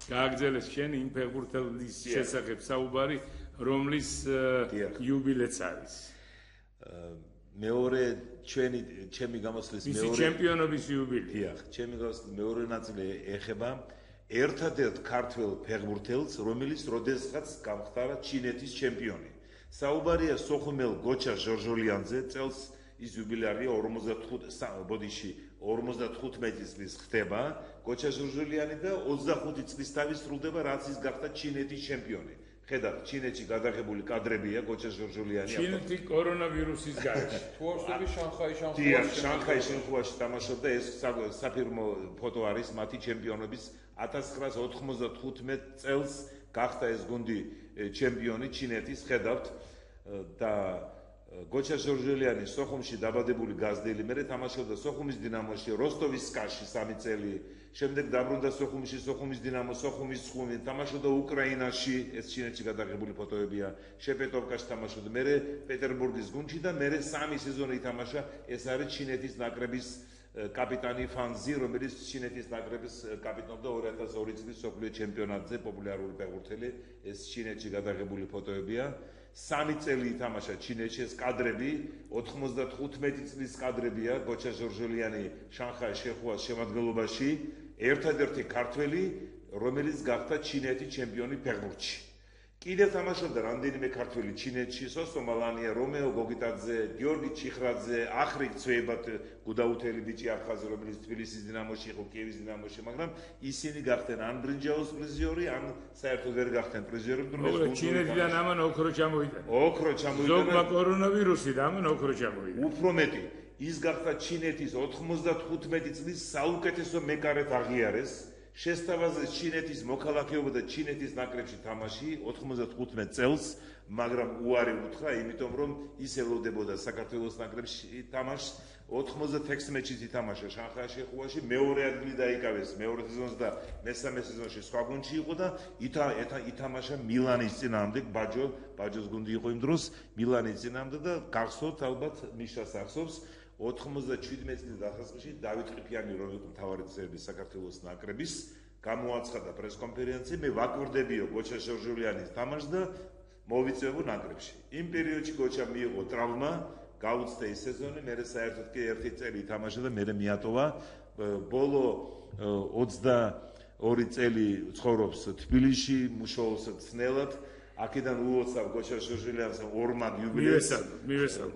გააგრძელეს შენ იმ ფეხბურთელის შესახებ საუბარი, რომლის იუბილეც არის. მეორე ჩემი გამოსვლის მისი ჩემპიონობის იუბილე. დიახ, ჩემი გამოსვლის მეორე ნაწილი ეხება ერთადერთ ქართველ ფეხბურთელს, რომელიც როდესაც გამხდარა ჩინეთის ჩემპიონი. საუბარია სოხუმელ გოჩა ჟორჟოლიანზე, წელს ის იუბილე არის 55 წლის ხდება გოჩა ჟორჟოლიანი და 25 წლის თავის სრულდება, რაც ის გახდა ჩინეთის ჩემპიონი. ხედავთ, ჩინეთში გადაღებული კადრებია გოჩა ჟორჟოლიანი. ჩინეთი კორონავირუსის გარეშე. თუ არ ვსწრები შანხაიში. შანხაის შენხუაში თამაშობდა, ეს საფირმო ფოტო არის მათი ჩემპიონობის 1995 წელს გახდა ეს გუნდი ჩემპიონი ჩინეთის, ხედავთ და გოჩა ჟორჟოლიანი სოხუმში დაბადებული გაზრდილი, მერე თამაშობდა სოხუმის დინამოში, როსტოვის სკაში 3 წელი, შემდეგ დაბრუნდა სოხუმში, სოხუმის დინამო, სოხუმის ხუნი, თამაშობდა უკრაინაში, ეს ჩინეთში გადაღებული ფოტოებია, შეპეტოვკაში თამაშობდა, მერე პეტერბურგის გუნდში და მერე 3 სეზონი ითამაშა, ეს არის ჩინეთის ნაკრების კაპიტანი ფანზი, რომელიც ჩინეთის ნაკრების კაპიტნობდა 2002 წლის მსოფლიო ჩემპიონატზე, პოპულარული ფეხბურთელი, ეს ჩინეთში გადაღებული ფოტოებია. 3 წელი ითამაშა ჩინეთში, ეს კადრები 95 წლის კადრებია, გოჩა ჟორჟოლიანი შანხაის შენხუას შემადგენლობაში, ერთადერთი ქართველი, რომელიც გახდა ჩინეთის ჩემპიონი ფეხბურთში. კიდევ თამაშობდა რამდენიმე ქართველი ჩინეთში, სოსო მალანია, რომეო გოგიტაძე, გიორგი ჩიხრაძე, ახრიკ ცვეებად გუდაუთელი ბიჭი აფხაზი, რომელიც თბილისის დინამოში იყო, კიევის დინამოში, მაგრამ ისინი გახდნენ ან ბრინჯაოს პრიზიორი, ან საერთოდ ვერ გახდნენ პრიზიორი, მაგრამ ჩინეთიდან ამან ოქრო ჩამოიტანა. ოქრო ჩამოიტანა. ზოგმა კორონავირუსი და ამან ოქრო ჩამოიტანა. უფრო მეტი, ის გახდა ჩინეთის 95 წლის საუკეთესო მეკარედ აღიარეს. შესთავაზეს ჩინეთის მოქალაქეობა და ჩინეთის ნაკრებში თამაში 95 წელს, მაგრამ უარი უთხრა, იმიტომ რომ ის ელოდებოდა საქართველოს ნაკრებში თამაშს. 96 მეჩით ითამაშა შანხაის შენხუაში, მეორე ადგილი დაიკავეს მეორე სეზონს და მესამე სეზონში სხვა გუნდში იყო და ითამაშა მილანის წინააღმდეგ, ბაჯოს გუნდი იყო იმ დროს, მილანის წინააღმდეგ და გახსოვთ ალბათ მიშას ახსოვს 97 წლის დასაწყისში დავით ყიფიანი, რომ იყო მთავარი წევრი საქართველოს ნაკრების, გამოაცხადა პრესკონფერენცია, მე ვაკვირდებიო გოჩა ჟორჟოლიანის თამაშს და მოვიწევო ნაკრებში. იმ პერიოდში გოჩა მიიღო ტრავმა, გაუცდა ის სეზონი, მერე საერთოდ კი 1 წელი ითამაშა და მერე მიატოვა. ბოლო 22 წელი ცხოვრობს თბილისში, მუშაობს ძნელად. აქედან უოცავ გოჩა ჟორჟოლიანს ორმაგ იუბილეს. მივესალმ.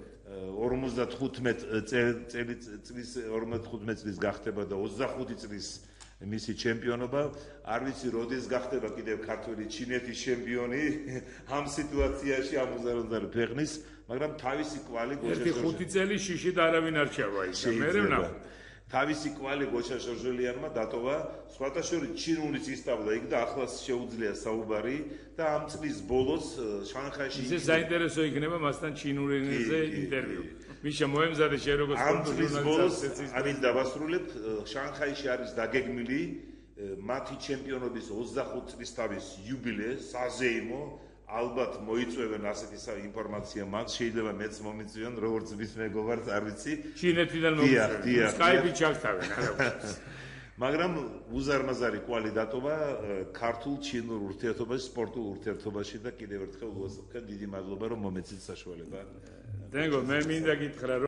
45 წლის გახდება და 25 წლის მისი ჩემპიონობა. არ ვიცი როდის გახდება კიდევ ქართველი ჩინეთის ჩემპიონი ამ სიტუაციაში ამუზარუნდარ ფეხნის, მაგრამ თავისი კვალი გოჩა ჟორჟოლიანმა 5 წელი შიში და არავინ არ ჩავა ის. მერე ვნახო. თავისი კვალი გოჩა ჟორჟოლიანმა დატოვა, სხვათა შორის ჩინურიც ისწავლა იქ და ახლა შეუძლია საუბარი და ამ წლის ბოლოს შანხაიში ისე საინტერესო იქნება მასთან ჩინურ ენაზე ინტერვიუ. მიშა მოემზადე შენ როგორც სპორტჟურნალისტი, ამით დავასრულებ. შანხაიში არის დაგეგმილი მათი ჩემპიონობის 25 წლის თავის იუბილე, საზეიმო. ალბათ მოიწვევენ ასეთი ინფორმაცია მაქვს, შეიძლება მეც მომიწვიონ, როგორც ვის მეგობარს არ ვიცი. ჩინეთიდან მომიწვევენ. Skype-ი ჩაგთავენ, არა ვიცი. მაგრამ უზარმაზარი კვალი დატოვა ქართულ-ჩინურ ურთიერთობაში, სპორტულ ურთიერთობაში და კიდევ ერთხელ უვასობ, დიდი მადლობა რომ მომეცით საშუალება. დენგო, მე მინდა გითხრა